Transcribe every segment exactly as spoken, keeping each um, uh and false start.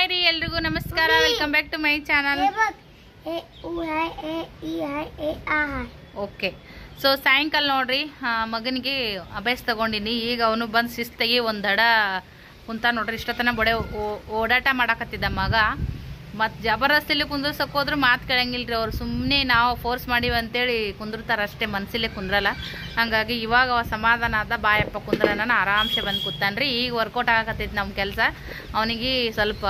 ರೀ ಎಲ್ರಿಗೂ ನಮಸ್ಕಾರ. Welcome back to my channel. Okay, so ಸಾಯಂಕಾಲ ನೋಡ್ರಿ ಮಗನಿಗೆ ಅಭ್ಯಾಸ ತಗೊಂಡಿನಿ. ಈಗ ಅವನು ಬಂದು ಶಿಸ್ತಾಗಿ ಒಂದು ದಡ ಕುಂತ ನೋಡ್ರಿ. ಇಷ್ಟೊತ್ತನ ಬಡೆ ಓಡಾಟ ಮಾಡಾಕತ್ತಿದ್ದ ಮಗ. ಮತ್ತು ಜಬರ್ದಸ್ತಿಲಿ ಕುಂದ್ರಸಕ್ಕೆ ಹೋದ್ರೆ ಮಾತು ಕೇಳಂಗಿಲ್ರಿ ಅವ್ರು. ಸುಮ್ಮನೆ ನಾವು ಫೋರ್ಸ್ ಮಾಡೀವಿ ಅಂತೇಳಿ ಕುಂದಿರ್ತಾರೆ ಅಷ್ಟೇ, ಮನಸ್ಸಲ್ಲೇ ಕುಂದ್ರಲ್ಲ. ಹಾಗಾಗಿ ಇವಾಗ ಅವ ಸಮಾಧಾನ ಆದ, ಬಾಯಪ್ಪ ಕುಂದ್ರ ನಾನು ಆರಾಮ್ಸೆ ಬಂದು ಕೂತಾನ್ರಿ. ಈಗ ವರ್ಕೌಟ್ ಆಗಕತ್ತೈತಿ ನಮ್ಮ ಕೆಲಸ. ಅವನಿಗೆ ಸ್ವಲ್ಪ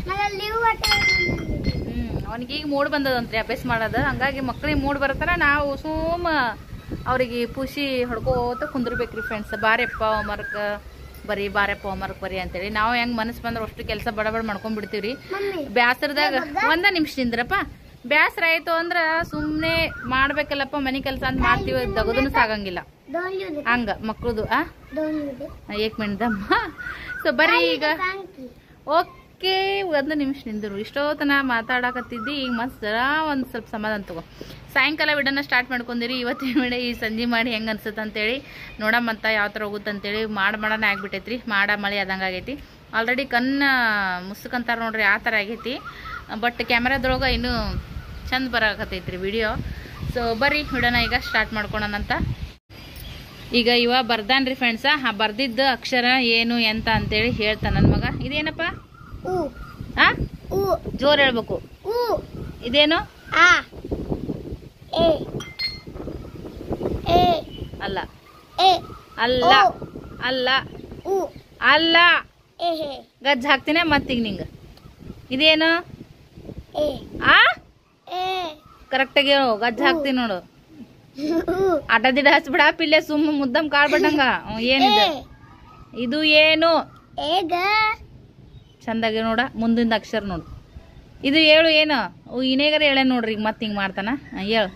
ಹ್ಞೂ ಅವನಿಗೆ ಈಗ ಮೂಡ್ ಬಂದದಂತ್ರಿ ಅಭ್ಯಾಸ ಮಾಡೋದು. ಹಂಗಾಗಿ ಮಕ್ಳಿಗೆ ಮೂಡ್ ಬರತ್ತಾರ, ನಾವು ಸುಮ್ಮ ಅವ್ರಿಗೆ ಖುಷಿ ಹೊಡ್ಕೋತ ಕುಂದಿರ್ಬೇಕ್ರಿ ಫ್ರೆಂಡ್ಸ್. ಬಾರಪ್ಪ ಹೋಮ್ವರ್ಕ್ ಬರೀ, ಬಾರಪ್ಪ ಹೋಮ್ವರ್ಕ್ ಬರೀ ಅಂತೇಳಿ ನಾವು ಹೆಂಗ್ ಮನಸ್ಸು ಬಂದ್ರೆ ಅಷ್ಟು ಕೆಲಸ ಬಡ ಬಡ ಮಾಡ್ಕೊಂಡ್ಬಿಡ್ತೀವ್ರಿ. ಬ್ಯಾಸರದಾಗ ಒಂದ ನಿಮಿಷ ನಿಂದ್ರಪ್ಪ. ಬ್ಯಾಸರ ಆಯ್ತು ಅಂದ್ರ ಸುಮ್ನೆ ಮಾಡ್ಬೇಕಲ್ಲಪ್ಪ ಮನಿ ಕೆಲಸ ಅಂತ ಮಾಡ್ತೀವಿ, ತಗದನು ಸಾಗಂಗಿಲ್ಲ ಹಂಗ ಮಕ್ಳದು. ಆ ಏಕ್ ಮಿನಿಟ್ದಮ್ಮ. ಸೊ ಬರ್ರಿ ಈಗ. ಓಕೆ, ಒಂದು ನಿಮಿಷ ನಿಂದ್ರು. ಇಷ್ಟೊತ್ತನ ಮಾತಾಡಕತ್ತಿದ್ದಿ, ಈಗ ಮಸ್ತ್ ಒಂದು ಸ್ವಲ್ಪ ಸಮಾಧಾನ ತಗೋ. ಸಾಯಂಕಾಲ ವಿಡಿಯೋನ ಸ್ಟಾರ್ಟ್ ಮಾಡ್ಕೊಂಡಿರಿ. ಇವತ್ತಿನ ವಿಡಿಯೋ ಈ ಸಂಜೆ ಮಾಡಿ ಹೆಂಗೆ ಅನ್ಸುತ್ತೆ ಅಂತೇಳಿ ನೋಡಮ್ಮಂತ ಯಾವ ಥರ ಹೋಗುತ್ತೆ ಅಂತೇಳಿ. ಮಾಡ ಮಾಡನ ಆಗ್ಬಿಟ್ಟೈತ್ರಿ, ಮಾಡ ಮಳೆ ಆದಂಗೆ ಆಗೈತಿ. ಆಲ್ರೆಡಿ ಕಣ್ಣ ಮುಸ್ಕಂತಾರ ನೋಡ್ರಿ, ಆ ಥರ ಆಗೈತಿ. ಬಟ್ ಕ್ಯಾಮ್ರಾದೊಳಗೆ ಇನ್ನೂ ಚಂದ ಬರಾಕತ್ತೈತ್ರಿ ವಿಡಿಯೋ. ಸೊ ಬರ್ರಿ ವಿಡಿಯೋನ ಈಗ ಸ್ಟಾರ್ಟ್ ಮಾಡ್ಕೊಳೋಣಂತ. ಈಗ ಇವ ಬರ್ದಾನ್ರಿ ಫ್ರೆಂಡ್ಸ. ಆ ಬರ್ದಿದ್ದ ಅಕ್ಷರ ಏನು ಎಂತ ಅಂತೇಳಿ ಹೇಳ್ತಾನ ನನ್ನ ಮಗ. ಇದೇನಪ್ಪ? ಆ ಜೋರ್ ಹೇಳ್ಬೇಕು. ಇದೇನು? ಅಲ್ಲ ಅಲ್ಲ ಅಲ್ಲ ಅಲ್ಲ ಗಜ್ಜ ಹಾಕ್ತೀನಿ ಮತ್ತೀಗ ನಿಂಗ. ಇದೇನು? ಆ ಕರೆಕ್ಟಾಗಿ ಹೇಳು. ಗಜ್ಜ ಹಾಕ್ತೀನಿ ನೋಡು. ಅಡ್ಡ ದಿಡ ಹಚ್ಬಿಡ ಪಿಲ್ಲೆ, ಸುಮ್ಮ ಮುದ್ದಮ್ ಕಾಳ್ಬಿಟ್ಟಂಗ. ಏನಿದೆ ಇದು? ಏನು ಚಂದಾಗಿ ನೋಡ. ಮುಂದಿನ ಅಕ್ಷರ ನೋಡು. ಇದು ಹೇಳು. ಏನು ಇನೇಗಾರ ಹೇಳ ನೋಡ್ರಿ. ಈಗ ಮತ್ತೆ ಹಿಂಗೆ ಮಾಡ್ತಾನ. ಹೇಳು.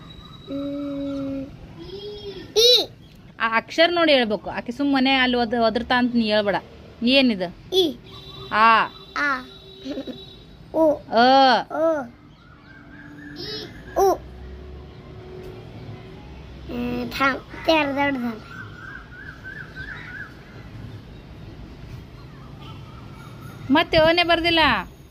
ಆ ಅಕ್ಷರ ನೋಡಿ ಹೇಳ್ಬೇಕು. ಆಕೆ ಸುಮ್ಮನೆ ಅಲ್ಲಿ ಒದ ಒದರ್ತಾ ಅಂತ ನೀ ಹೇಳ್ಬೇಡ. ಏನಿದು? ಆ ಮತ್ತೆ ಅವನೇ ಬರ್ದಿಲ್ಲ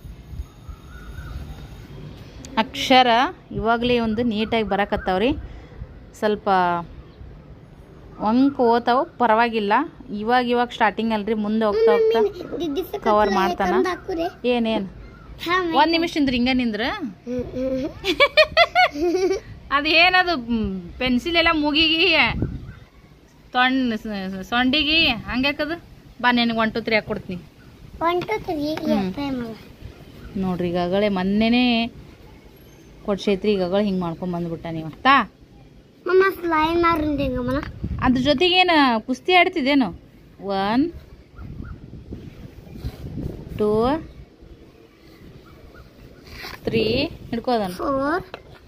ಅಕ್ಷರ. ಇವಾಗಲೇ ಒಂದು ನೀಟಾಗಿ ಬರಕತ್ತಾವ್ರಿ. ಸ್ವಲ್ಪ ಅಂಕ ಓದ್ತಾವ, ಪರವಾಗಿಲ್ಲ. ಇವಾಗ ಇವಾಗ ಸ್ಟಾರ್ಟಿಂಗ್ ಅಲ್ರಿ, ಮುಂದೆ ಹೋಗ್ತಾ ಹೋಗ್ತಾ ಕವರ್ ಮಾಡ್ತಾನ. ಏನೇನು ಒಂದ್ ನಿಮಿಷ ನಿಂದ್ರ, ಹಿಂಗ ನಿಂದ್ರ. ಅದು ಏನದು ಪೆನ್ಸಿಲ್ ಎಲ್ಲ ಮುಗಿಗಿ ತೊಂಡ್ ಸೊಂಡಿಗಿ ಹಂಗ್ಯಾಕದು? ಬಾ ನಿನಗೆ ಒನ್ ಟು ತ್ರೀ ಹಾಕೊಡ್ತೀನಿ ನೋಡ್ರಿ. ಈಗಾಗಲೇ ಮೊನ್ನೆನೇ ಕೊಡ್ಸೈತ್ರಿ. ಈಗಾಗಲೇ ಹಿಂಗೆ ಮಾಡ್ಕೊಂಡ್ ಬಂದ್ಬಿಟ್ಟ ನೀವು. ತಾ ಅದ್ರ ಜೊತೆಗೇನು ಕುಸ್ತಿ ಆಡ್ತಿದ್ದೇನು? ಒನ್ ಟೂ ತ್ರೀ ಹಿಡ್ಕೋದನ್. ಫೋರ್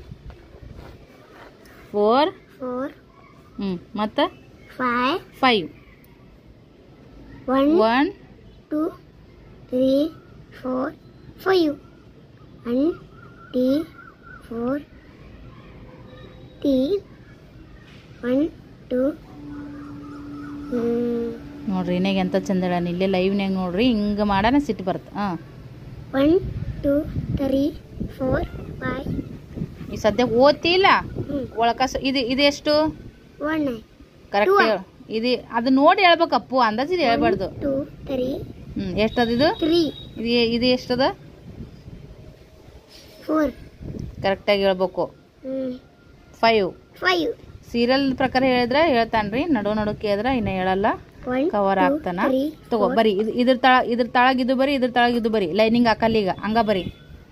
ಫೋರ್ ಹ್ಞೂ ಮತ್ತು five five one two three four five one three four three one two. ನೋಡ್ರಿ ಇನ್ನಾಗ ಎಂತ ಚಂದ ಹೇಳ. ಇಲ್ಲೇ ಲೈವ್ನಾಗ ನೋಡ್ರಿ ಹಿಂಗೆ ಮಾಡೋಣ ಸಿಟ್ಟು ಬರುತ್ತೆ. ಹಾಂ one two three four five. ಈ ಸದ್ಯ ಓದ್ತಿಲ್ಲ ಒಳಕ. ಇದು ಇದೆಷ್ಟು? ಕರೆಕ್ಟ್ ಹೇಳು. ಇದು ಅದು ನೋಡಿ ಹೇಳ್ಬೇಕಪ್ಪು, ಅಂದಾಜು ಇದು ಹೇಳ್ಬಾರ್ದು. ಹ್ಞೂ ಎಷ್ಟದ ಇದು? ಇದು ಇದು ಎಷ್ಟದ? ಫೋರ್. ಕರೆಕ್ಟಾಗಿ ಹೇಳ್ಬೇಕು. ಫೈವ್ ಫೈವ್ ಸೀರಿಯಲ್ ಪ್ರಕಾರ ಹೇಳಿದ್ರೆ ಹೇಳ್ತಾನ್ರಿ. ನಡು ನಡು ಕೇಳಿದ್ರೆ ಇನ್ನ ಹೇಳಲ್ಲ, ಕವರ್ ಆಗ್ತಾನ. ತಗೋ ಬರಿ. ಇದು ಇದ್ರ ತಳ ಇದ್ರ ತಳಗ ಇದು ಬರಿ, ಇದ್ರ ತಳಗ ಇದು ಬರಿ. ಲೈನಿಂಗ್ ಹಾಕಲ್ಲ ಈಗ, ಹಂಗ ಬರಿ.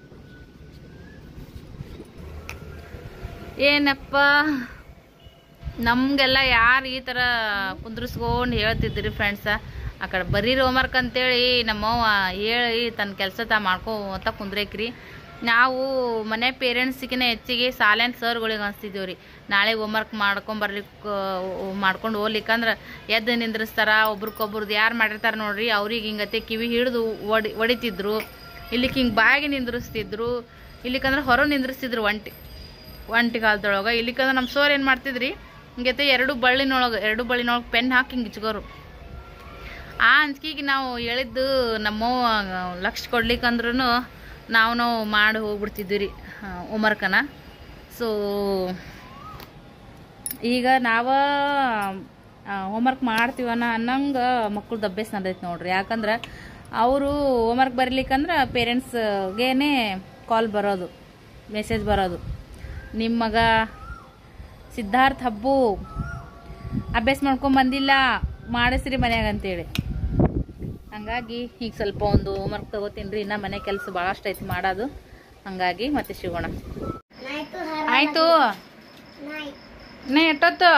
ಏನಪ್ಪ ನಮ್ಗೆಲ್ಲ ಯಾರು ಈ ಥರ ಕುಂದ್ರಿಸ್ಕೊಂಡು ಹೇಳ್ತಿದ್ರಿ ಫ್ರೆಂಡ್ಸ. ಆ ಕಡೆ ಬರೀರಿ ಹೋಮ್ವರ್ಕ್ ಅಂತೇಳಿ ನಮ್ಮವ್ವ ಹೇಳಿ ತನ್ನ ಕೆಲಸ ತಾ ಮಾಡ್ಕೋತ ಕುಂದ್ರೇಕ್ರಿ. ನಾವು ಮನೆ ಪೇರೆಂಟ್ಸಿಗಿನ ಹೆಚ್ಚಿಗೆ ಸಾಲೇನ್ ಸರ್ಗಳಿಗೆ ಅನಿಸ್ತಿದ್ದೀವಿ ರೀ. ನಾಳೆ ಹೋಮ್ವರ್ಕ್ ಮಾಡ್ಕೊಂಬರ್ಲಿಕ್ಕೆ ಮಾಡ್ಕೊಂಡು ಹೋಗ್ಲಿಕ್ಕಂದ್ರೆ ಎದ್ದು ನಿಂದ್ರಿಸ್ತಾರ. ಒಬ್ರಿಗೊಬ್ರದ್ದು ಯಾರು ಮಾಡಿರ್ತಾರೆ ನೋಡ್ರಿ, ಅವ್ರಿಗೆ ಹಿಂಗತ್ತೆ ಕಿವಿ ಹಿಡಿದು ಒಡಿ ಹೊಡಿತಿದ್ರು. ಇಲ್ಲಿಕ್ಕೆ ಹಿಂಗೆ ಬಾಯಿಗೆ ನಿಂದ್ರಿಸ್ತಿದ್ರು. ಇಲ್ಲಿಕಂದ್ರೆ ಹೊರ ನಿಂದ್ರಿಸ್ತಿದ್ರು ಒಂಟಿ ಒಂಟಿ ಕಾಲದೊಳಗೆ. ಇಲ್ಲಿಕಂದ್ರೆ ನಮ್ಮ ಸೋರ್ ಏನು ಮಾಡ್ತಿದ್ರಿ, ಹಿಂಗೈತೆ ಎರಡು ಬಳ್ಳಿನೊಳಗೆ ಎರಡು ಬಳ್ಳಿನೊಳಗೆ ಪೆನ್ ಹಾಕಿ ಹಿಂಗೆ ಇಚ್ಕೋರು. ಆ ಅಂಜಿಕೆಗೆ ನಾವು ಹೇಳಿದ್ದು ನಮ್ಮವ್ವ ಲಕ್ಷ ಕೊಡ್ಲಿಕ್ಕಂದ್ರೂ ನಾವು ನಾವು ಮಾಡಿ ಹೋಗ್ಬಿಡ್ತಿದ್ವಿ ರೀ ಹೋಮ್ವರ್ಕನ. ಸೊ ಈಗ ನಾವು ಹೋಮ್ವರ್ಕ್ ಮಾಡ್ತೀವನ ಅನ್ನಂಗೆ ಮಕ್ಕಳದ್ದು ಅಭ್ಯಾಸ ನಡೆದೈತೆ ನೋಡ್ರಿ. ಯಾಕಂದ್ರೆ ಅವರು ಹೋಮ್ವರ್ಕ್ ಬರೀಲಿಕ್ಕಂದ್ರೆ ಪೇರೆಂಟ್ಸ್ಗೇನೆ ಕಾಲ್ ಬರೋದು, ಮೆಸೇಜ್ ಬರೋದು, ನಿಮ್ಮ ಮಗ ಸಿದ್ಧಾರ್ಥ ಹಬ್ಬು ಅಭ್ಯಾಸ ಮಾಡ್ಕೊಂಬಂದಿಲ್ಲ, ಮಾಡಿಸ್ರಿ ಮನ್ಯಾಗ ಅಂತೇಳಿ. ಹಂಗಾಗಿ ಈಗ ಸ್ವಲ್ಪ ಒಂದು ಹೋಮ್ವರ್ಕ್ ತಗೋತೀನಿ ರೀ. ಇನ್ನು ಮನೆ ಕೆಲಸ ಭಾಳಷ್ಟು ಐತಿ ಮಾಡೋದು. ಹಂಗಾಗಿ ಮತ್ತೆ ಸಿಗೋಣ. ಆಯಿತು ನೇ ಎಷ್ಟೊತ್ತು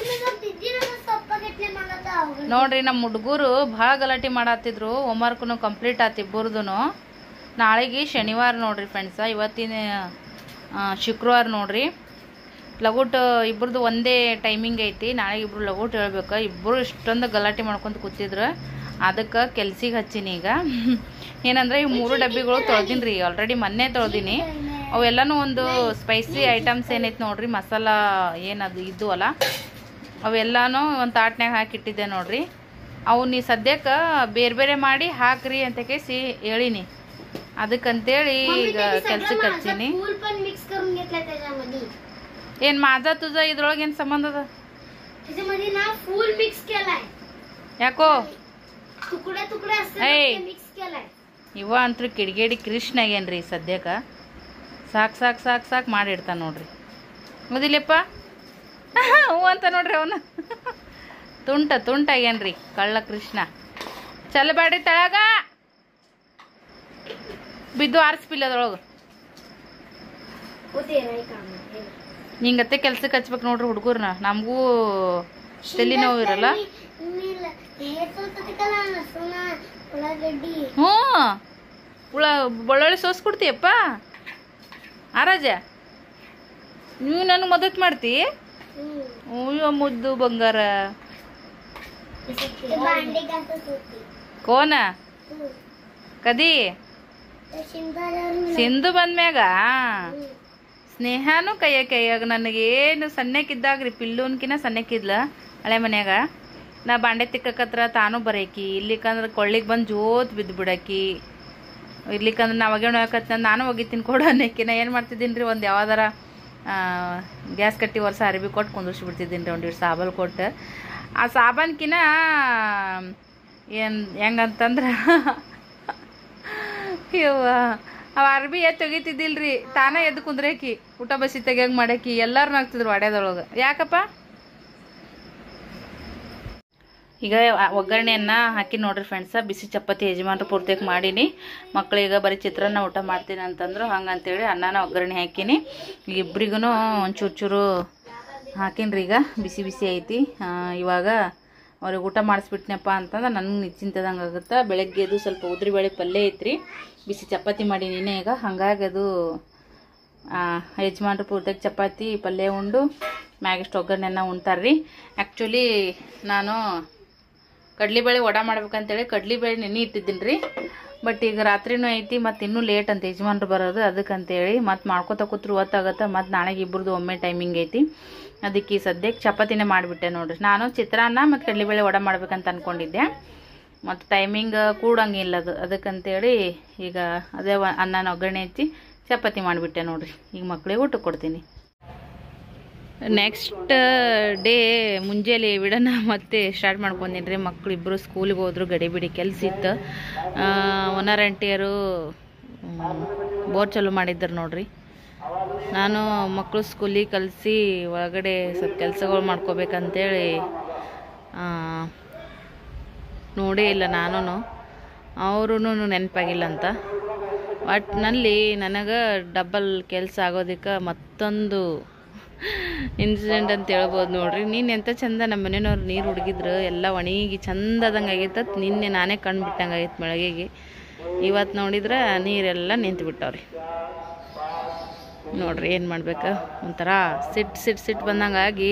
ನೋಡ್ರಿ. ನಮ್ಮ ಹುಡುಗರು ಭಾಳ ಗಲಾಟೆ ಮಾಡತ್ತಿದ್ರು. ಹೋಮ್ವರ್ಕ್ನು ಕಂಪ್ಲೀಟ್ ಆತು ಇಬ್ಬರದು. ನಾಳೆಗೆ ಶನಿವಾರ ನೋಡ್ರಿ ಫ್ರೆಂಡ್ಸ. ಇವತ್ತಿನ ಶುಕ್ರವಾರ ನೋಡ್ರಿ. ಲಗೋಟ್ ಇಬ್ಬರದು ಒಂದೇ ಟೈಮಿಂಗ್ ಐತಿ. ನಾಳೆಗೆ ಇಬ್ರು ಲಗೋಟ್ ಹೇಳ್ಬೇಕು. ಇಬ್ಬರು ಇಷ್ಟೊಂದು ಗಲಾಟೆ ಮಾಡ್ಕೊಂತ ಕೂತಿದ್ರು. ಅದಕ್ಕೆ ಕೆಲ್ಸಿಗೆ ಹಚ್ಚೀನಿ. ಈಗ ಏನಂದ್ರೆ ಈ ಮೂರು ಡಬ್ಬಿಗಳು ತೊಳ್ದೀನಿ ರೀ. ಆಲ್ರೆಡಿ ಮೊನ್ನೆ ತೊಳ್ದೀನಿ. ಅವೆಲ್ಲನೂ ಒಂದು ಸ್ಪೈಸಿ ಐಟಮ್ಸ್ ಏನೈತೆ ನೋಡ್ರಿ, ಮಸಾಲ ಏನದು ಇದ್ದು ಅಲ್ಲ, ಅವೆಲ್ಲನೂ ಒಂದು ತಾಟ್ನ್ಯಾಗ ಹಾಕಿಟ್ಟಿದ್ದೆ ನೋಡ್ರಿ. ಅವು ನೀ ಸದ್ಯಕ್ಕೆ ಬೇರೆ ಬೇರೆ ಮಾಡಿ ಹಾಕ್ರಿ ಅಂತ ಕೇಸಿ ಹೇಳಿನಿ. ಅದಕ್ಕಂತೇಳಿ ಈಗ ಕೆಲ್ಸಕ್ಕೆ ಹಚ್ಚೀನಿ. ಏನ್ ಮಾಜಾ ತುಜ ಇದ್ರೊಳಗೆ ಏನು ಸಂಬಂಧ ಅದ? ಯಾಕೋ ಇವ ಅಂತೂ ಕಿಡಿಗೇಡಿ ಕೃಷ್ಣ ಆಗೇನ್ರಿ ಸದ್ಯಕ್ಕೆ. ಸಾಕು ಸಾಕು ಸಾಕು ಸಾಕು ಮಾಡಿಡ್ತಾನೆ ನೋಡ್ರಿ. ಮುದಿಲೆಪ್ಪ ಹ್ಞೂ ಅಂತ ನೋಡ್ರಿ. ಅವನು ತುಂಟ ತುಂಟ ಆಗ್ಯಾನ್ರಿ ಕಳ್ಳ ಕೃಷ್ಣ. ಚಲಬೇಡ್ರಿ ತಳಗ ಬಿದ್ದು ಆರಿಸ್ಬಿಲ್ಲದ್ರೊಳಗೆ. ಹಿಂಗತ್ತೆ ಕೆಲ್ಸಕ್ಕೆ ಹಚ್ಬೇಕು ನೋಡ್ರಿ ಹುಡುಗರ್ನ. ನಮಗೂ ತಲೆ ನೋವು ಇರಲ್ಲ. ಹ್ಞೂ ಉಳ ಬೆಳ್ಳುಳ್ಳಿ ಸೋಸ್ ಕೊಡ್ತೀಯಪ್ಪ ಆರಾಜ. ನೀವು ನನಗೆ ಮದತ್ ಮಾಡ್ತಿ? ಅಯ್ಯೋ ಮುದ್ದು ಬಂಗಾರ. ಕೋನ ಕದಿ ಸಿಂಧು ಬಂದ್ಮ್ಯಾಗ ಸ್ನೇಹಾನು ಕೈಯ ಕೈಯಾಗ ನನಗೇನು ಸಣ್ಣಕ್ಕಿದ್ದಾಗ್ರಿ. ಪಿಲ್ಲೂನ್ಕಿನ ಸಣ್ಣಕ್ಕಿದ್ಲ ಹಳೆ ಮನ್ಯಾಗ. ನಾ ಬಾಂಡೆ ತಿಕ್ಕಕತ್ರ ತಾನು ಬರೇಕಿ. ಇರ್ಲಿಕ್ಕಂದ್ರೆ ಕೊಳ್ಳಿಗೆ ಬಂದು ಜೋತ್ ಬಿದ್ದು ಬಿಡಾಕಿ. ಇರ್ಲಿಕ್ಕಂದ್ರೆ ನಾ ಒಗೆ ಒಯ್ಯಕತ್ತ ನಾನು ಒಗಿತೀನಿ ಕೊಡು ಅನ್ನಕ್ಕೆ. ನಾ ಏನು ಮಾಡ್ತಿದ್ದೀನಿ ರೀ, ಒಂದು ಯಾವ್ದಾರ ಗ್ಯಾಸ್ ಕಟ್ಟಿ ವರ್ಷ ಅರಿವಿ ಕೊಟ್ಟು ಕುಂದಿರ್ಸಿ ಬಿಡ್ತಿದ್ದೀನಿ ರೀ. ಒಂದಿಷ್ಟು ಸಾಬಲ್ ಕೊಟ್ಟು. ಆ ಸಾಬಾನ್ಕಿನ ಏನು ಹೆಂಗಂತಂದ್ರೆ ಇವ ಅವ ಅರ್ಬಿ ಎದ್ದು ತೆಗಿತಿದ್ದಿಲ್ರಿ. ತಾನೇ ಎದ್ದು ಕುಂದ್ರಾಕಿ ಊಟ ಬಸಿ ತೆಗಿಯಂಗೆ ಮಾಡಾಕಿ. ಎಲ್ಲರೂ ಆಗ್ತಿದ್ರು ವಾಡ್ಯದೊಳಗೆ. ಯಾಕಪ್ಪ? ಈಗ ಒಗ್ಗರಣೆಯನ್ನು ಹಾಕಿ ನೋಡ್ರಿ ಫ್ರೆಂಡ್ಸ. ಬಿಸಿ ಚಪಾತಿ ಯಜಮಾನ್ರು ಪೂರ್ತಿಯಾಗಿ ಮಾಡೀನಿ. ಮಕ್ಕಳಿಗೆ ಬರೀ ಚಿತ್ರಾನ್ನ ಊಟ ಮಾಡ್ತೀನಿ ಅಂತಂದ್ರು. ಹಂಗಂತೇಳಿ ಅನ್ನನ ಒಗ್ಗರಣೆ ಹಾಕೀನಿ. ಇಬ್ಬರಿಗೂ ಒಂಚೂರು ಚೂರು ಹಾಕೀನ್ರಿ. ಈಗ ಬಿಸಿ ಬಿಸಿ ಐತಿ. ಇವಾಗ ಅವ್ರಿಗೆ ಊಟ ಮಾಡಿಸ್ಬಿಟ್ನಪ್ಪ ಅಂತಂದ್ರೆ ನನಗೆ ನಿಶ್ಚಿಂತದಂಗೆ ಆಗುತ್ತೆ. ಬೆಳಗ್ಗೆ ಅದು ಸ್ವಲ್ಪ ಉದ್ರಿಬೇಳೆ ಪಲ್ಯ ಐತ್ರಿ, ಬಿಸಿ ಚಪಾತಿ ಮಾಡೀನಿ ಈಗ. ಹಂಗಾಗಿ ಅದು ಯಜಮಾನ್ರು ಪೂರ್ತಿಯಾಗಿ ಚಪಾತಿ ಪಲ್ಯ ಉಂಡು ಮ್ಯಾಗಿಷ್ಟು ಒಗ್ಗರಣೆನ ಉಣ್ತಾರ್ರಿ. ಆ್ಯಕ್ಚುಲಿ ನಾನು ಕಡ್ಲಿಬೇಳೆ ವಡ ಮಾಡ್ಬೇಕಂತೇಳಿ ಕಡ್ಲಿಬೇಳೆ ನೆನೆ ಇಟ್ಟಿದ್ದೀನಿ ರೀ. ಬಟ್ ಈಗ ರಾತ್ರಿನೂ ಐತಿ, ಮತ್ತು ಇನ್ನೂ ಲೇಟ್ ಅಂತ ಯಜಮಾನ್ರು ಬರೋದು. ಅದಕ್ಕಂತೇಳಿ ಮತ್ತು ಮಾಡ್ಕೊತ ಕೂತ್ರು ಹೊತ್ತಾಗತ್ತೆ. ಮತ್ತು ನಾಳೆಗೆ ಇಬ್ಬರದು ಒಮ್ಮೆ ಟೈಮಿಂಗ್ ಐತಿ. ಅದಕ್ಕೆ ಈ ಸದ್ಯಕ್ಕೆ ಚಪಾತಿನೇ ಮಾಡಿಬಿಟ್ಟೆ ನೋಡ್ರಿ. ನಾನು ಚಿತ್ರಾನ್ನ ಮತ್ತು ಕಡ್ಲಿಬೇಳೆ ವಡ ಮಾಡ್ಬೇಕಂತ ಅಂದ್ಕೊಂಡಿದ್ದೆ. ಮತ್ತು ಟೈಮಿಂಗ್ ಕೂಡಂಗಿಲ್ಲ ಅದು. ಅದಕ್ಕಂತೇಳಿ ಈಗ ಅದೇ ಅನ್ನನ ಒಗ್ಗರಣೆ ಹಚ್ಚಿ ಚಪಾತಿ ಮಾಡಿಬಿಟ್ಟೆ ನೋಡ್ರಿ. ಈಗ ಮಕ್ಕಳಿಗೆ ಊಟ ಕೊಡ್ತೀನಿ. ನೆಕ್ಸ್ಟ್ ಡೇ ಮುಂಜಾನೆ ವಿಡನ್ನ ಮತ್ತೆ ಸ್ಟಾರ್ಟ್ ಮಾಡ್ಕೊಂಡಿನಿ ರೀ. ಮಕ್ಕಳು ಇಬ್ಬರು ಸ್ಕೂಲಿಗೆ ಹೋದ್ರು. ಗಡಿ ಬಿಡಿ ಕೆಲಸ ಇತ್ತು. ಓನರ್ ಆಂಟಿಯರು ಬೋರ್ ಚಾಲು ಮಾಡಿದ್ರು ನೋಡ್ರಿ. ನಾನು ಮಕ್ಕಳು ಸ್ಕೂಲಿಗೆ ಕಲಿಸಿ ಒಳಗಡೆ ಸ್ವಲ್ಪ ಕೆಲಸಗಳು ಮಾಡ್ಕೋಬೇಕಂತೇಳಿ ನೋಡೇ ಇಲ್ಲ ನಾನು. ಅವ್ರೂ ನೆನಪಾಗಿಲ್ಲ ಅಂತ. ಒಟ್ಟಿನಲ್ಲಿ ನನಗೆ ಡಬಲ್ ಕೆಲಸ ಆಗೋದಕ್ಕೆ ಮತ್ತೊಂದು ಇನ್ಸಿಡೆಂಟ್ ಅಂತ ಹೇಳ್ಬೋದು ನೋಡ್ರಿ. ನೀನು ಎಂಥ ಚಂದ ನಮ್ಮ ಮನೆಯವ್ರು ನೀರು ಹುಡುಗಿದ್ರು. ಎಲ್ಲ ಒಣಗಿ ಚಂದದಂಗೆ ಆಗೈತೆ. ನಿನ್ನೆ ನಾನೇ ಕಣ್ಣು ಬಿಟ್ಟಂಗೆ ಆಗೈತೆ ಬೆಳಗ್ಗೆಗೆ. ಇವತ್ತು ನೋಡಿದ್ರೆ ನೀರೆಲ್ಲ ನಿಂತು ಬಿಟ್ಟವ್ರಿ ನೋಡ್ರಿ. ಏನು ಮಾಡ್ಬೇಕು, ಒಂಥರ ಸಿಟ್ಟು ಸಿಟ್ಟು ಸಿಟ್ಟು ಬಂದಂಗಾಗಿ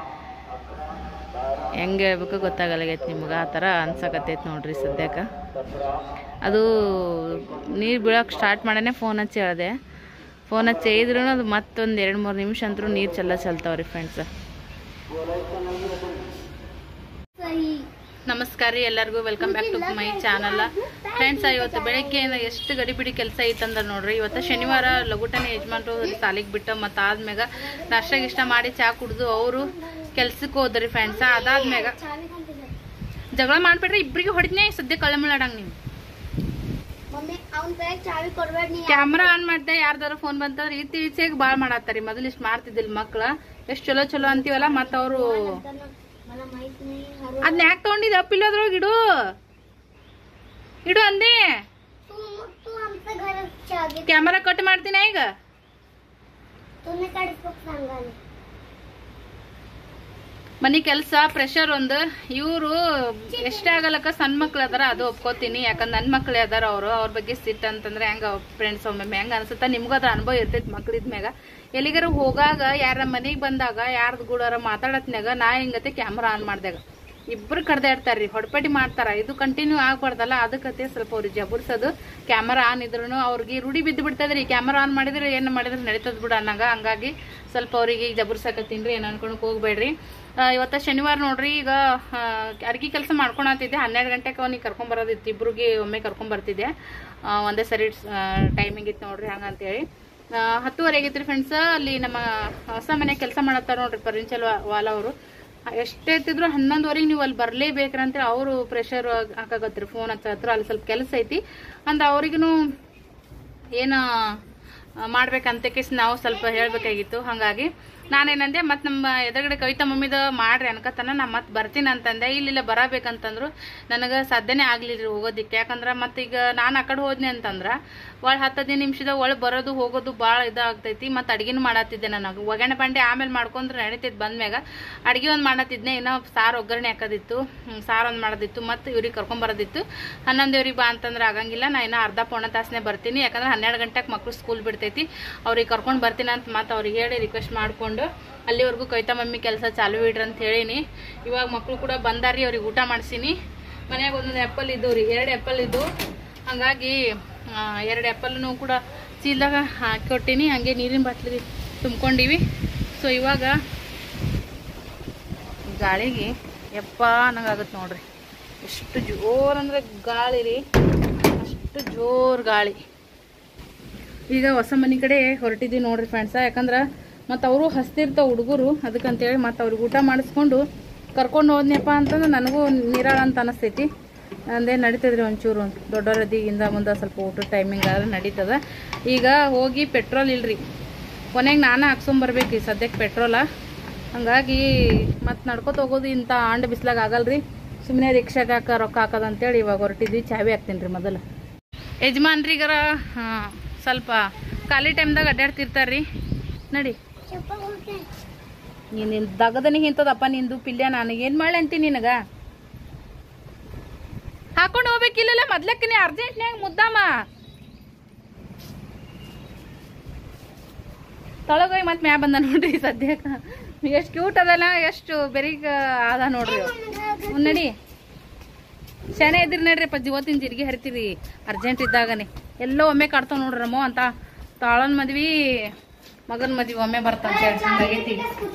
ಹೆಂಗೆ ಹೇಳ್ಬೇಕು ಗೊತ್ತಾಗಲ್ಲಾಗೈತೆ ನಿಮ್ಗೆ. ಆ ಥರ ಅನ್ಸಕತ್ತೈತೆ ನೋಡ್ರಿ ಸದ್ಯಕ್ಕೆ. ಅದು ನೀರು ಬೀಳೋಕೆ ಸ್ಟಾರ್ಟ್ ಮಾಡೇ ಫೋನ್ ಹಚ್ಚಿ ಹೇಳಿದೆ. ಫೋನ್ ಹಚ್ಚಿ ಇದ್ರೂ ಅದು ಮತ್ತೊಂದು ಎರಡು ಮೂರು ನಿಮಿಷ ಅಂತರೂ ನೀರು ಚೆಲ್ಲ ಚೆಲ್ತಾವ್ರಿ ಫ್ರೆಂಡ್ಸ್. ನಮಸ್ಕಾರ ನಮಸ್ಕಾರ ರೀ ಎಲ್ಲರಿಗೂ, welcome back to my channel. Friends, ಇವತ್ತು ಬೆಳಗ್ಗೆ ಎಷ್ಟು ಗಡಿಬಿಡಿ ಕೆಲಸ ಐತಂದ್ರೆ ನೋಡ್ರಿ, ಇವತ್ತು ಶನಿವಾರ ಲಘುಟನೆ ಯಜಮಾನ್ರು ಸಾಲಿಗೆ ಬಿಟ್ಟು ಮತ್ತು ಆದ್ಮ್ಯಾಗ ನಾಷ್ಟ ಗಿಷ್ಟ ಮಾಡಿ ಚಾ ಕುಡಿದು ಅವರು ಕೆಲ್ಸಕ್ಕೆ ಹೋದ್ರಿ ಫ್ರೆಂಡ್ಸ. ಅದಾದ್ಮ್ಯಾಗ ಜಗಳ ಮಾಡ್ಬಿಟ್ರೆ ಇಬ್ರಿಗೆ ಹೊಡಿದ್ನೇ ಸದ್ಯ ಕಳ್ಳ ಮಾಡಂಗ. ನೀವು ಕ್ಯಾಮ್ರಾ ಆನ್ ಮಾಡ್ದೆ, ಯಾರ್ದಾರ ಫೋನ್ ಬಂತಂದ್ರೆ ಇತ್ತಿ ಈಚೆಗೆ ಬಾಳ್ ಮಾಡತ್ತಾರಿ. ಮೊದಲು ಇಷ್ಟ ಮಾಡ್ತಿದ್ದಿಲ್ಲ ಮಕ್ಳ, ಎಷ್ಟ್ ಚಲೋ ಚಲೋ ಅಂತೀವಲ್ಲ, ಮತ್ತ ಅವರು ಅದ್ನ ಯಾಕೆ ತಗೊಂಡಿದ್ದ ಅಪ್ಪಿಲ್ಲದ್ರೊಳಗೆ ಇಡು ಇಡು ಅಂದೆ. ಕ್ಯಾಮರಾ ಕಟ್ ಮಾಡ್ತೀನಿ ಈಗ. ಮನಿ ಕೆಲ್ಸ ಪ್ರೆಷರ್ ಒಂದು. ಇವ್ರು ಎಷ್ಟೇ ಆಗಲಕ್ಕ ಸಣ್ಣ ಮಕ್ಳು ಅದಾರ, ಅದು ಒಪ್ಕೋತೀನಿ. ಯಾಕಂದ್ರೆ ನನ್ ಮಕ್ಳು ಅದಾರ ಅವರು. ಅವ್ರ ಬಗ್ಗೆ ಸಿಟ್ ಅಂತಂದ್ರೆ ಹೆಂಗ ಫ್ರೆಂಡ್ಸ್ ಒಮ್ಮೆ ಹೆಂಗ ಅನ್ಸುತ್ತ, ನಿಮ್ಗೂ ಅದ್ರ ಅನುಭವ ಇರ್ತೈತಿ ಮಕ್ಳಿದ್ಮ್ಯಾಗ. ಎಲ್ಲಿಗಾರ ಹೋಗಾಗ ಯಾರ ಮನೆಗ್ ಬಂದಾಗ ಯಾರ್ದು ಗೂಡಾರ ಮಾತಾಡತ್ನ್ಯಾಗ ನಾ ಹಿಂಗತೆ ಕ್ಯಾಮ್ರಾ ಆನ್ ಮಾಡ್ದಾಗ ಇಬ್ರು ಕಡ್ದ ಇರ್ತಾರ್ರಿ, ಹೊಡ್ಪಡಿ ಮಾಡ್ತಾರ. ಇದು ಕಂಟಿನ್ಯೂ ಆಗ್ಬಾರ್ದಲ್ಲ, ಅದಕ್ಕತೆ ಸ್ವಲ್ಪ ಅವ್ರಿಗೆ ಜಬರ್ಸೋದು. ಕ್ಯಾಮರಾ ಆನ್ ಇದ್ರು ಅವ್ರಿಗೆ ರೂಢಿ ಬಿದ್ದು ಬಿಡ್ತದ್ರಿ. ಕ್ಯಾಮರಾ ಆನ್ ಮಾಡಿದ್ರೆ ಏನ್ ಮಾಡಿದ್ರೆ ನಡೀತದ್ ಬಿಡ ಅನ್ನಂಗ. ಹಂಗಾಗಿ ಸ್ವಲ್ಪ ಅವ್ರಿಗೆ ಜಬರ್ಸಾಕತ್ತೀನ್ರಿ, ಏನ್ ಅನ್ಕೊಳಕ್ ಹೋಗ್ಬೇಡ್ರಿ. ಇವತ್ತ ಶನಿವಾರ ನೋಡ್ರಿ. ಈಗ ಅಡ್ಗಿ ಕೆಲಸ ಮಾಡ್ಕೊಳತಿದ್ದೆ. ಹನ್ನೆರಡು ಗಂಟೆಗೆ ಅವ್ನಿಗೆ ಕರ್ಕೊಂಡ್ ಬರೋದಿತ್ತು. ಇಬ್ರಿಗೆ ಒಮ್ಮೆ ಕರ್ಕೊಂಡ್ ಬರ್ತಿದ್ದೆ, ಒಂದೇ ಸರಿ ಟೈಮಿಂಗ್ ಇತ್ತು ನೋಡ್ರಿ. ಹಂಗಂತೇಳಿ ಹತ್ತುವರೆ ಆಗೈತ್ರಿ ಫ್ರೆಂಡ್ಸ್. ಅಲ್ಲಿ ನಮ್ಮ ಹೊಸ ಮನೆ ಕೆಲಸ ಮಾಡತ್ತಾರ ನೋಡ್ರಿ, ಪರ್ವಿಂಚಲ್ ವಾಲ ಅವರು. ಎಷ್ಟೇ ಇರ್ತಿದ್ರು ಹನ್ನೊಂದುವರೆಗೆ ನೀವು ಅಲ್ಲಿ ಬರ್ಲೇಬೇಕ್ರಂತ ಅವರು ಪ್ರೆಷರ್ ಹಾಕಾಗತ್ರಿ. ಫೋನ್ ಹಚ್ಚತ್ರ ಅಲ್ಲಿ ಸ್ವಲ್ಪ ಕೆಲಸ ಐತಿ ಅಂದ್ರೆ ಅವ್ರಿಗೂ ಏನ ಮಾಡ್ಬೇಕಂತ ಕೇಸ್ ನಾವು ಸ್ವಲ್ಪ ಹೇಳ್ಬೇಕಾಗಿತ್ತು. ಹಂಗಾಗಿ ನಾನೇನಂದೆ, ಮತ್ ನಮ್ಮ ಎದುರುಗಡೆ ಕವಿತಾ ಮಮ್ಮಿದ ಮಾಡ್ರಿ ಅನ್ಕತನ ನಾ ಮತ್ ಬರ್ತೀನಿ ಅಂತಂದೆ. ಇಲ್ಲಿಲ್ಲ ಬರಬೇಕಂತಂದ್ರು ನನಗ ಸಾಧ್ಯನೇ ಆಗ್ಲಿಲ್ರಿ ಹೋಗೋದಿಕ್ಕೆ. ಯಾಕಂದ್ರ ಮತ್ ಈಗ ನಾನ್ ಆ ಕಡೆ ಹೋದ್ನಿ ಅಂತಂದ್ರ ಒಳ ಹತ್ತದಿನ ನಿಮಿಷದ ಒಳಗ್ ಬರೋದು ಹೋಗೋದು ಬಾಳ ಇದಾಗ್ತೈತಿ. ಮತ್ ಅಡ್ಗಿನೂ ಮಾಡತ್ತಿದ್ದೆ. ನನಗ ಒಗ್ಗರಣೆ ಬಂಡೆ ಆಮೇಲೆ ಮಾಡ್ಕೊಂಡ್ರೆ ನಡೀತೈತಿ. ಬಂದ್ಮ್ಯಾಗ ಅಡ್ಗೆ ಒಂದ್ ಮಾಡತ್ತಿದ್ನೆ. ಇನ್ನ ಸಾರು ಒಗ್ಗರಣೆ ಹಾಕೋದಿತ್ತು, ಸಾರು ಒಂದ್ ಮಾಡೋದಿತ್ತು, ಮತ್ ಇವ್ರಿಗೆ ಕರ್ಕೊಂಡ್ ಬರೋದಿತ್ತು. ಹನ್ನೊಂದೇವ್ರಿಗೆ ಬಾ ಅಂತಂದ್ರೆ ಆಗಂಗಿಲ್ಲ. ನಾ ಇನ್ನ ಅರ್ಧ ಪೌಣ ತಾಸನೆ ಬರ್ತೀನಿ. ಯಾಕಂದ್ರೆ ಹನ್ನೆರಡು ಗಂಟೆಗೆ ಮಕ್ಳು ಸ್ಕೂಲ್ ಬಿಡ್ತೈತಿ. ಅವ್ರಿಗೆ ಕರ್ಕೊಂಡ್ ಬರ್ತೀನಿ ಅಂತ ಮತ್ ಅವ್ರಿಗೆ ಹೇಳಿ ರಿಕ್ವೆಸ್ಟ್ ಮಾಡ್ಕೊಂಡು ಅಲ್ಲಿವರೆಗೂ ಕವಿತಾ ಮಮ್ಮಿ ಕೆಲಸ ಚಾಲು ಇಡ್ರಿ ಅಂತ ಹೇಳಿನಿ. ಇವಾಗ ಮಕ್ಳು ಕೂಡ ಬಂದಾರಿ, ಅವ್ರಿಗೆ ಊಟ ಮಾಡ್ಸಿನಿ. ಮನ್ಯಾಗ ಒಂದೊಂದು ಆ್ಯಪಲ್ ಇದ್ದವು ರೀ, ಎರಡು ಆ್ಯಪಲ್ ಇದ್ದು. ಹಂಗಾಗಿ ಎರಡು ಆ್ಯಪಲ್ನು ಕೂಡ ಚೀಲದಾಗ ಹಾಕಿ ಕೊಟ್ಟಿನಿ. ಹಂಗೆ ನೀರಿನ ಬಾಟ್ಲಿ ತುಂಬ್ಕೊಂಡಿವಿ. ಸೊ ಇವಾಗ ಗಾಳಿಗೆ ಯಪ್ಪ ಅನ್ನಂಗಾಗತ್ತೆ ನೋಡ್ರಿ. ಎಷ್ಟು ಜೋರ್ ಅಂದ್ರೆ ಗಾಳಿ ರೀ, ಅಷ್ಟು ಜೋರ್ ಗಾಳಿ. ಈಗ ಹೊಸ ಮನೆ ಕಡೆ ಹೊರಟಿದ್ವಿ ನೋಡ್ರಿ ಫ್ರೆಂಡ್ಸ. ಯಾಕಂದ್ರೆ ಮತ್ತು ಅವರು ಹಸ್ತಿರ್ತಾವ ಹುಡುಗರು, ಅದಕ್ಕಂತೇಳಿ ಮತ್ತು ಅವ್ರಿಗೆ ಊಟ ಮಾಡಿಸ್ಕೊಂಡು ಕರ್ಕೊಂಡು ಹೋದ್ನಪ್ಪ ಅಂತಂದ್ರೆ ನನಗೂ ನಿರಾಳ ಅಂತ ಅನಿಸ್ತೈತಿ. ಅಂದೇ ನಡೀತದ್ರಿ ಒಂಚೂರು ದೊಡ್ಡವರದಿಗಿಂದ ಮುಂದೆ ಸ್ವಲ್ಪ ಊಟದ ಟೈಮಿಂಗ್ ಆದ್ರೆ ನಡೀತದ. ಈಗ ಹೋಗಿ ಪೆಟ್ರೋಲ್ ಇಲ್ರಿ, ಕೊನೆಗೆ ನಾನು ಹಾಕ್ಸೊಂಬರ್ಬೇಕು ಈ ಸದ್ಯಕ್ಕೆ ಪೆಟ್ರೋಲ. ಹಂಗಾಗಿ ಮತ್ತು ನಡ್ಕೊತ ಹೋಗೋದು ಇಂಥ ಆಂಡ್ ಬಿಸ್ಲಾಗ ಆಗಲ್ರಿ. ಸುಮ್ಮನೆ ರಿಕ್ಷಾಗೆ ಹಾಕ ರೊಕ್ಕ ಹಾಕೋದಂತೇಳಿ ಇವಾಗ ಹೊರಟಿದ್ವಿ. ಚಾವಿ ಹಾಕ್ತೀನಿ ರೀ ಮೊದಲು. ಯಜಮಾನ್ರಿಗರ ಸ್ವಲ್ಪ ಖಾಲಿ ಟೈಮ್ದಾಗ ಅಡ್ಡಾಡ್ತಿರ್ತಾರ್ರಿ. ನಡಿ ನೀನು ದಗದನಿ ಹಿಂತದಪ್ಪ ನಿಂದು ಪಿಲ್ಯ. ನನಗೇನು ಮಾಡಿ ಅಂತೀನಿ ನಿನಗ? ಹಾಕೊಂಡು ಹೋಗ್ಬೇಕಿಲ್ಲ ಮೊದ್ಲಕ್ಕಿನಿ ಅರ್ಜೆಂಟ್ನ್ಯಾಗ ಮುದ್ದಾಮ ತೊಳಗೋಗಿ ಮತ್ತೆ ಮ್ಯಾ ಬಂದ ನೋಡ್ರಿ. ಸದ್ಯಕ್ಕೆ ಎಷ್ಟು ಕ್ಯೂಟ್ ಅದಲ್ಲ, ಎಷ್ಟು ಬೆರಿಗ ಅದ ನೋಡ್ರಿ. ನಡಿ ಶಾನೆ ಇದ್ರಿ ನಡ್ರಿಪ್ಪ, ಜೀವತ್ತಿನ ಜಿರ್ಗಿ ಹರಿತೀರಿ ಅರ್ಜೆಂಟ್ ಇದ್ದಾಗನೆ. ಎಲ್ಲೋ ಒಮ್ಮೆ ಕಾಡ್ತಾವ ನೋಡ್ರಿ ನಮ್ಮೋ ಅಂತ. ತಾಳನ್ ಮದ್ವಿ ಮಗನ್ ಮದ್ವಿ ಒಮ್ಮೆ ಬರ್ತಂತ ಹೇಳಿ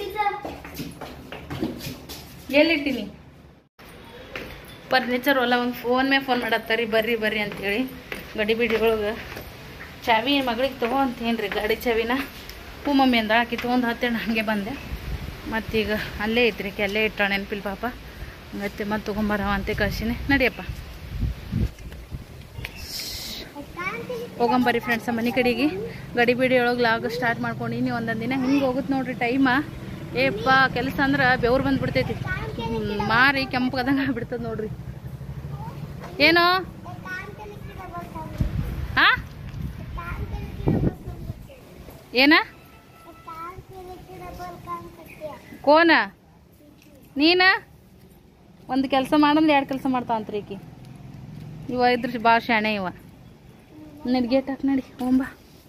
ಎಲ್ಲಿಟ್ಟಿನಿ ಫರ್ನಿಚರ್ ಒಲ್ಲ. ಒಂದು ಫೋನ್ ಮೇ ಫೋನ್ ಮಾಡತ್ತಾರಿ, ಬರ್ರಿ ಬರ್ರಿ ಅಂತೇಳಿ. ಗಡಿ ಬಿಡಿ ಒಳಗೆ ಚಾವಿ ಮಗಳಿಗೆ ತೊಗೊಂತೇನ್ರಿ ಗಾಡಿ ಚಾವಿನ. ಹೂ ಮಮ್ಮಿ ಅಂದ, ಆಕಿ ತೊಗೊಂಡು ಹತ್ತೇಣ ಹಂಗೆ ಬಂದೆ. ಮತ್ತೀಗ ಅಲ್ಲೇ ಐತ್ರಿ, ಅಲ್ಲೇ ಇಟ್ಟ ನೆನಪಿಲ್ ಪಾಪ. ಹಂಗತ್ತೆ ಮತ್ತೆ ತೊಗೊಂಬರವ ಅಂತೆ ಕಳ್ಸಿನಿ. ನಡಿಯಪ್ಪ ಹೋಗಂಬರಿ ಫ್ರೆಂಡ್ಸ ಮನೆ ಕಡೆಗೆ. ಗಡಿ ಬಿಡಿ ಒಳಗೆ ಲಾಗ್ ಸ್ಟಾರ್ಟ್ ಮಾಡ್ಕೊಂಡಿನಿ. ಒಂದೊಂದು ದಿನ ಹಿಂಗೆ ಹೋಗುತ್ತೆ ನೋಡ್ರಿ ಟೈಮ. ಏಪ್ಪ ಕೆಲಸ ಅಂದ್ರೆ ಬೆವ್ರು ಬಂದ್ಬಿಡ್ತೈತಿ, ಮಾರಿ ಕೆಂಪಗದಂಗೆ ಆಗ್ಬಿಡ್ತದ ನೋಡ್ರಿ. ಏನು ಹಾ ಏನ ಕೋನ ನೀನ ಒಂದು ಕೆಲಸ ಮಾಡಂದ್ರೆ ಎರಡು ಕೆಲಸ ಮಾಡ್ತಾವಂತ್ರಿ ಈಕಿ. ಇವ ಇದ್ರ ಭಾಳ ಶಾಣೆ ಇವ. ನಡಿ ಗೇಟ್ ಹಾಕಿ ನಡಿ ಹೋಂಬ.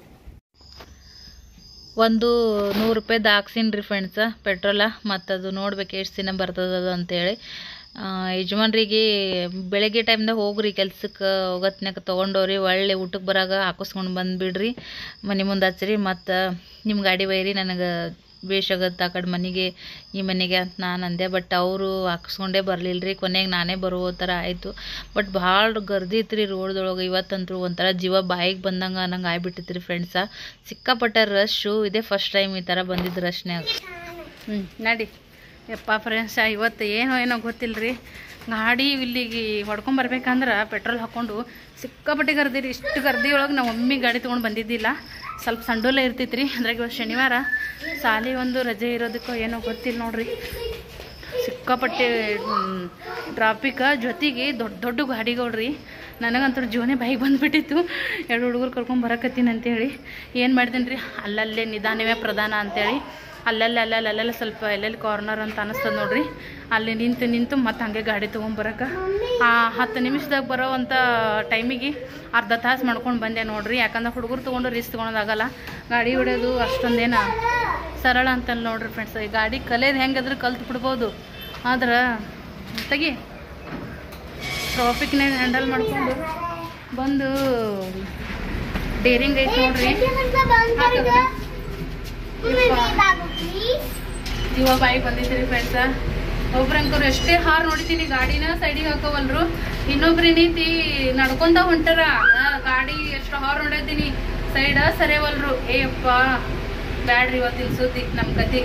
ಒಂದು ನೂರು ರೂಪಾಯ್ದು ಹಾಕ್ಸಿನಿ ರೀ ಫ್ರೆಂಡ್ಸ ಪೆಟ್ರೋಲ. ಮತ್ತು ಅದು ನೋಡ್ಬೇಕು ಎಷ್ಟು ದಿನ ಬರ್ತದದು ಅಂತೇಳಿ. ಯಜಮಾನ್ರಿಗೆ ಬೆಳಗ್ಗೆ ಟೈಮ್ದಾಗ ಹೋಗ್ರಿ ಕೆಲ್ಸಕ್ಕೆ ಹೋಗತ್ನಾಗ ತೊಗೊಂಡವ್ರಿ. ಒಳ್ಳೆ ಊಟಕ್ಕೆ ಬರಾಗ ಹಾಕಿಸ್ಕೊಂಡು ಬಂದುಬಿಡ್ರಿ, ಮನೆ ಮುಂದೆ ಹಚ್ಚಿರಿ. ಮತ್ತು ನಿಮ್ಮ ಗಾಡಿ ಒಯ್ಯಿರಿ, ನನಗೆ ಬೇಷಾಗತ್ತೆ ಆ ಕಡೆ ಮನೆಗೆ ಈ ಮನೆಗೆ ಅಂತ ನಾನು ಅಂದೆ. ಬಟ್ ಅವರು ಹಾಕ್ಸ್ಕೊಂಡೇ ಬರಲಿಲ್ಲ ರೀ. ಕೊನೆಗೆ ನಾನೇ ಬರೋ ಥರ ಆಯಿತು. ಬಟ್ ಭಾಳ ಗರ್ದಿ ಇತ್ತು ರೀ ರೋಡ್ದೊಳಗೆ. ಇವತ್ತಂತೂ ಒಂಥರ ಜೀವ ಬಾಯಿಗೆ ಬಂದಂಗೆ ಅನ್ನಂಗೆ ಆಗ್ಬಿಟ್ಟಿತ್ತು ರೀ ಫ್ರೆಂಡ್ಸ. ಸಿಕ್ಕಾಪಟ್ಟೆ ರಶ್ಶು. ಇದೇ ಫಸ್ಟ್ ಟೈಮ್ ಈ ಥರ ಬಂದಿದ್ದು ರಶ್ನ್ಯಾಗ. ಹ್ಞೂ ನಡಿ ಯಪ್ಪ ಫ್ರೆಂಡ್ಸ, ಇವತ್ತು ಏನೋ ಏನೋ ಗೊತ್ತಿಲ್ಲ ರೀ. ಗಾಡಿ ಇಲ್ಲಿಗೆ ಹೊಡ್ಕೊಂಬರ್ಬೇಕಂದ್ರೆ ಪೆಟ್ರೋಲ್ ಹಾಕ್ಕೊಂಡು ಸಿಕ್ಕಾಪಟ್ಟೆ ಗರ್ದಿ ರೀ. ಇಷ್ಟು ಗರ್ದಿ ಒಳಗೆ ನಾವು ಒಮ್ಮೆ ಗಾಡಿ ತೊಗೊಂಡು ಬಂದಿದ್ದಿಲ್ಲ. ಸ್ವಲ್ಪ ಸಂಡೋಲೆ ಇರ್ತೈತೆ ರೀ. ಅದ್ರಾಗ ಇವತ್ತು ಶನಿವಾರ ಸಾಲಿ ಒಂದು ರಜೆ ಇರೋದಕ್ಕೋ ಏನೋ ಗೊತ್ತಿಲ್ಲ ನೋಡ್ರಿ. ಸಿಕ್ಕಾಪಟ್ಟೆ ಟ್ರಾಫಿಕ್ ಜೊತೆಗೆ ದೊಡ್ಡ ದೊಡ್ಡ ಗಾಡಿಗಳ್ರಿ. ನನಗಂತೂ ಜೀವನೇ ಬಾಯಿಗೆ ಬಂದುಬಿಟ್ಟಿತ್ತು. ಎರಡು ಹುಡುಗರು ಕರ್ಕೊಂಡು ಬರಕತ್ತೀನಿ ಅಂತೇಳಿ ಏನು ಮಾಡ್ತೀನಿ ರೀ, ಅಲ್ಲಲ್ಲೇ ನಿಧಾನವೇ ಪ್ರಧಾನ ಅಂತೇಳಿ ಅಲ್ಲಲ್ಲಿ ಅಲ್ಲಲ್ಲಿ ಅಲ್ಲೆಲ್ಲ ಸ್ವಲ್ಪ ಎಲ್ಲೆಲ್ಲಿ ಕಾರ್ನರ್ ಅಂತ ಅನ್ನಿಸ್ತದೆ ನೋಡ್ರಿ. ಅಲ್ಲಿ ನಿಂತು ನಿಂತು ಮತ್ತು ಹಾಗೆ ಗಾಡಿ ತೊಗೊಂಬರಕ್ಕೆ ಆ ಹತ್ತು ನಿಮಿಷದಾಗ ಬರೋವಂಥ ಟೈಮಿಗೆ ಅರ್ಧ ತಾಸು ಮಾಡ್ಕೊಂಡು ಬಂದೆ ನೋಡ್ರಿ. ಯಾಕಂದ್ರೆ ಹುಡುಗರು ತೊಗೊಂಡು ರಿಸ್ಕ್ ತೊಗೊಳೋದಾಗಲ್ಲ. ಗಾಡಿ ಹೊಡೆಯೋದು ಅಷ್ಟೊಂದೇನು ಸರಳ ಅಂತಲ್ಲ ನೋಡ್ರಿ ಫ್ರೆಂಡ್ಸ್. ಈ ಗಾಡಿ ಕಲಿಯೋದು ಹೆಂಗಾದ್ರೆ ಕಲ್ತು ಬಿಡ್ಬೋದು. ಆದ್ರೆ ತೆಗಿ ಟ್ರಾಫಿಕ್ನಾಗ ಹ್ಯಾಂಡಲ್ ಮಾಡ್ಕೊಂಡು ಬಂದು ಡೇರಿಂಗ್ ಐತೆ ನೋಡ್ರಿ. ಜೀವ ಬಾಯಿಗೆ ಬಂದಿದ್ರಿ ಫ್ರೆಂಡ್ಸ. ಒಬ್ರಂಕರು ಎಷ್ಟೇ ಹಾರ್ ನೋಡಿತೀನಿ ಗಾಡಿನ ಸೈಡಿಗೆ ಹಾಕೋವಲ್ರು. ಇನ್ನೊಬ್ರಿ ನೀತಿ ನಡ್ಕೊಂಡ ಹೊಂಟಾರ. ಗಾಡಿ ಎಷ್ಟು ಹಾರ್ ನೋಡಿದ್ದೀನಿ ಸೈಡ ಸರಿಯವಲ್ರು. ಏಯಪ್ಪ ಬ್ಯಾಡ್ರಿ ಇವತ್ತಿನ ಸುದ್ದಿ ನಮ್ಮ ಕತಿ.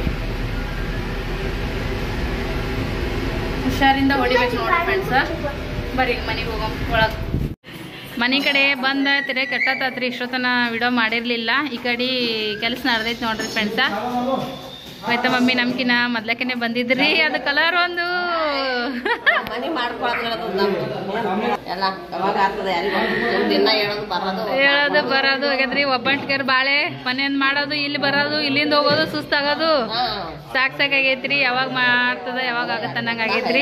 ಹುಷಾರಿಂದ ಹೊಡಿಬೇಕು ನೋಡ್ರಿ ಫ್ರೆಂಡ್ಸ. ಬರ್ರಿ ಮನೆಗೆ ಹೋಗೋ ಒಳಗೆ. ಮನೆ ಕಡೆ ಬಂದ ತಿರೇ ಕೆಟ್ಟತ್ತಾತ್ರಿ. ಇಷ್ಟೊತ್ತನ ವಿಡಿಯೋ ಮಾಡಿರಲಿಲ್ಲ. ಈ ಕಡೆ ಕೆಲಸ ನಡೆದೈತೆ ನೋಡ್ರಿ ಫ್ರೆಂಡ್ಸ. ಆಯ್ತಾ ಮಮ್ಮಿ ನಮ್ಕಿನ ಮೊದ್ಲಕ್ಕೇನೆ ಬಂದಿದ್ರಿ. ಅದು ಕಲರ್ ಒಂದು ಹೇಳೋದು ಬರೋದು ಆಗದ್ರಿ. ಒಬ್ಬಂಟಿಗರ್ ಬಾಳೆ ಮನೆಯಿಂದ ಮಾಡೋದು, ಇಲ್ಲಿ ಬರೋದು, ಇಲ್ಲಿಂದ ಹೋಗೋದು, ಸುಸ್ತಾಗೋದು ಸಾಕ್ ಸಾಕಾಗೈತ್ರಿ. ಯಾವಾಗ ಮಾಡ್ತದ ಯಾವಾಗ ಆಗತ್ತ ಅನ್ನಂಗ ಆಗೈತ್ರಿ.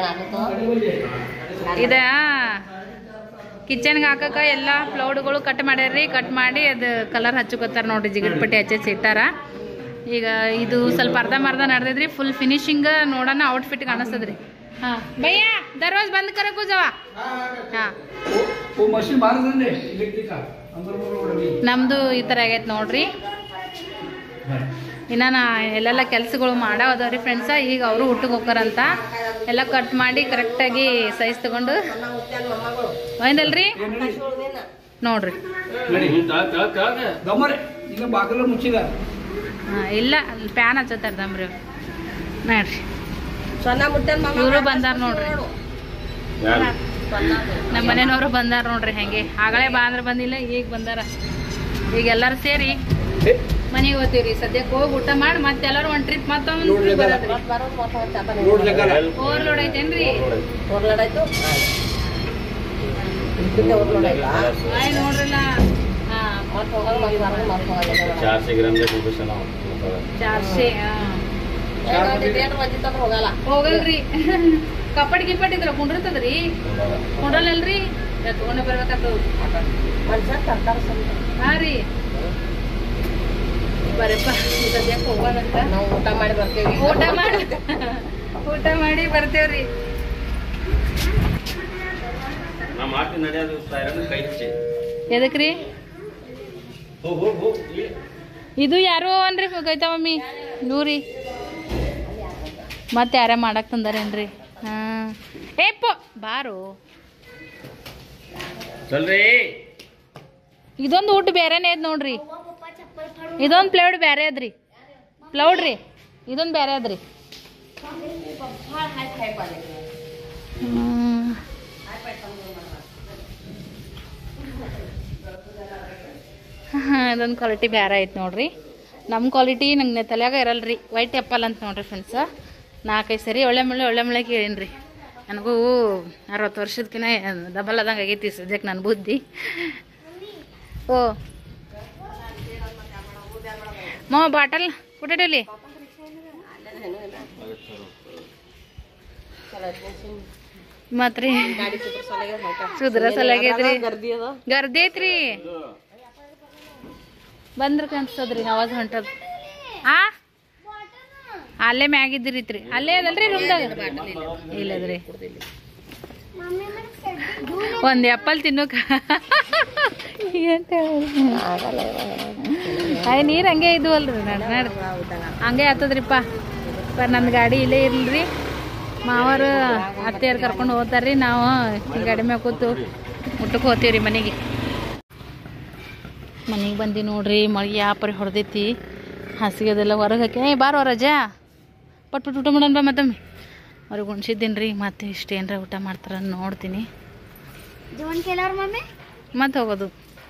ಇದ ಕಿಚನ್ಗೆ ಹಾಕಕ್ಕ ಎಲ್ಲ ಫ್ಲೌಡ್ಗಳು ಕಟ್ ಮಾಡ್ಯಾರ್ರಿ. ಕಟ್ ಮಾಡಿ ಅದು ಕಲರ್ ಹಚ್ಕೋತಾರ ನೋಡ್ರಿ. ಜಿಗಟ್ ಪಟ್ಟಿ ಹಚ್ಚಿ ಇಟ್ಟಾರ. ಈಗ ಇದು ಸ್ವಲ್ಪ ಅರ್ಧಂಬರ್ಧ ನಡೆದೈತ್ರಿ. ಫುಲ್ ಫಿನಿಶಿಂಗ್ ನೋಡೋಣ ಔಟ್ಫಿಟ್ ಕಾಣಿಸ್ತದ್ರಿ. ಹಾಂ ಭಯ್ಯ ದರ್ವಾಜ್ ಬಂದ್ ಕರಕು ಜವಾ. ಹಾಂ ನಮ್ದು ಈ ಥರ ಆಗೈತೆ ನೋಡ್ರಿ. ಇನ್ನ ನಾ ಎಲ್ಲೆಲ್ಲ ಕೆಲ್ಸಗಳು ಮಾಡಾವದವ್ರಿ ಫ್ರೆಂಡ್ಸ. ಈಗ ಅವರು ಊಟಕ್ಕೆ ಹೋಗ್ತಾರಂತ ಎಲ್ಲ ಕಟ್ ಮಾಡಿ ಕರೆಕ್ಟಾಗಿ ಸೈಜ್ ತಗೊಂಡು ಒಯ್ದಲ್ರಿ ನೋಡ್ರಿ. ಹಾಂ ಇಲ್ಲ ಪ್ಯಾನ್ ಹಚ್ಚತ್ತಾರ ದಮ್ರಿ ನೋಡ್ರಿ. ಇವರು ಬಂದಾರ ನೋಡ್ರಿ. ನಮ್ಮ ಮನೆಯವ್ರು ಬಂದಾರ ನೋಡ್ರಿ. ಹೆಂಗೆ ಆಗಲೇ ಬಾ ಅಂದ್ರೆ ಬಂದಿಲ್ಲ, ಈಗ ಬಂದಾರ. ಈಗ ಎಲ್ಲರೂ ಸೇರಿ ಮನೆಗೆ ಹೋಗ್ತೀವ್ರಿ. ಸದ್ಯಕ್ಕೆ ಹೋಗಿ ಊಟ ಮಾಡಿ ಮತ್ತೆ ಎಲ್ಲರೂ ಒಂದು ಟ್ರಿಪ್ ಮತ್ತೊಂದು ಓವರ್ಲೋಡ್ ಐತೇನ್ರಿ? ನೋಡ್ರಲ್ಲ ಚಾರ್ಸೆ ಹೋಗಲ್ರಿ. ಕಪ್ಪಡ್ ಗಿಪ್ಪಟ್ ಇದ್ರ ಕುಂಡಿರ್ತದ್ರಿ. ಕುಂಡ್ರಲ್ಲಲ್ರಿ ತಗೊಂಡ ಬರ್ಬೇಕಾಗ್ತದ. ಹಾ ರೀ ಬರಪ್ಪ ಸದ್ಯಕ್ಕೆ ಹೋಗೋಣಂತ. ನಾವು ಊಟ ಮಾಡಿ ಬರ್ತೇವಿ. ಊಟ ಮಾಡಿ ಊಟ ಮಾಡಿ ಬರ್ತೇವ್ರಿ. ಎದಕ್ರಿ ಇದು ಯಾರು ಅನ್ರಿ ಗೈತಾ ಮಮ್ಮಿ ನೂರಿ ಮತ್ತೆ ಯಾರ ಮಾಡಕ್ ತಂದಾರೇನ್ರಿ? ಹಾ ಏಪ್ಪ ಬಾರು. ಇದೊಂದು ಊಟ ಬೇರೆನೇ ಐತ್ ನೋಡ್ರಿ. ಇದೊಂದು ಪ್ಲೇಟ್ ಬೇರೆ ಅದ್ರಿ. ಪ್ಲೌಡ್ ರೀ ಇದೊಂದು ಬೇರೆ ಅದ್ರಿ. ಹಾಂ ಇದೊಂದು ಕ್ವಾಲಿಟಿ ಬೇರೆ ಐತೆ ನೋಡ್ರಿ. ನಮ್ಮ ಕ್ವಾಲಿಟಿ ನಂಗೆ ತಲೆಯಾಗ ಇರಲ್ರಿ. ವೈಟ್ ಆ್ಯಪಲ್ ಅಂತ ನೋಡ್ರಿ ಫ್ರೆಂಡ್ಸ. ನಾಲ್ಕೈದು ಸರಿ ಒಳ್ಳೆ ಮಳೆ ಒಳ್ಳೆ ಮಳೆ ಕೇಳೀನಿ ರೀ. ನನಗೂ ಅರವತ್ತು ವರ್ಷದಕಿನ ಡಬಲ್ ಆದಂಗೆ ಆಗೈತಿ ಸದ್ಯಕ್ಕೆ ನನ್ನ ಬುದ್ಧಿ. ಓ ಮೋ ಬಾಟಲ್ ಕುಟಲಿ ಮತ್ರಿ ಸುದ್ರ ಸಲಗೈತ್ರಿ. ಗರ್ದಿ ಐತ್ರಿ. ಬಂದ್ರ ಕಾಣಿಸ್ತದ್ರಿ ಅವಾಜ್ ಹೊಂಟದ. ಆ ಅಲ್ಲೇ ಮ್ಯಾಗಿದ್ದಿರಿತ್ರಿ. ಅಲ್ಲೇ ಅದಲ್ರಿ ರೂಮ್ದಾಗ ಇಲ್ಲದ್ರಿ. ಒಂದ್ ಆ್ಯಪಲ್ ತಿನ್ನೋಕ ಅಯ್ಯ ನೀರು ಹಂಗೆ ಇದ್ವಲ್ರಿ ನಡ್ ನಡ್ ಹಂಗೆ ಆತದ್ರಿಪ್ಪ ಬರ್ ನನ್ನ ಗಾಡಿ ಇಲ್ಲೇ ಇರಲ್ರಿ ಮಾವರು ಅತ್ತೆಯರು ಕರ್ಕೊಂಡು ಹೋಗ್ತಾರ್ರಿ ನಾವು ಈ ಗಾಡಿ ಮ್ಯಾಗ ಕೂತು ಊಟಕ್ಕೆ ಹೋಗ್ತೀವಿ ರೀ ಮನೆಗೆ ಮನೆಗೆ ಬಂದು ನೋಡ್ರಿ ಮಳೆ ಯಾಪರಿ ಹೊಡೆದೈತಿ ಹಾಸಿಗೆದೆಲ್ಲ ಹೊರಗೆ ಹಾಕಿ ಏ ಬಾರೋ ರಜಾ ಪಟ್ ಪಟ್ ಊಟ ಮಾಡೋಣ ಬಾ ಮತ್ತೊಮ್ಮೆ ಅವ್ರಿಗೆ ಉಣ್ಸಿದ್ದೀನಿ ರೀ ಮತ್ತೆ ಇಷ್ಟೇನರ ಊಟ ಮಾಡ್ತಾರ ನೋಡ್ತೀನಿ ಮತ್ತೆ ಹೋಗೋದು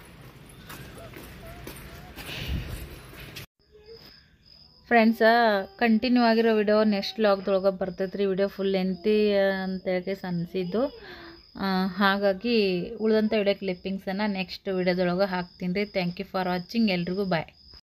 ಫ್ರೆಂಡ್ಸ ಕಂಟಿನ್ಯೂ ಆಗಿರೋ ವಿಡಿಯೋ ನೆಕ್ಸ್ಟ್ ವ್ಲಾಗ್ದೊಳಗೆ ಬರ್ತೈತೆ ರೀ ವಿಡಿಯೋ ಫುಲ್ ಲೆಂತಿ ಅಂತೇಳಿ ಅನಿಸಿದ್ದು ಹಾಗಾಗಿ ಉಳಿದಂಥ ವಿಡಿಯೋ ಕ್ಲಿಪ್ಪಿಂಗ್ಸನ್ನು ನೆಕ್ಸ್ಟ್ ವಿಡಿಯೋದೊಳಗೆ ಹಾಕ್ತೀನಿ ರೀ ಥ್ಯಾಂಕ್ ಯು ಫಾರ್ ವಾಚಿಂಗ್ ಎಲ್ರಿಗೂ ಬಾಯ್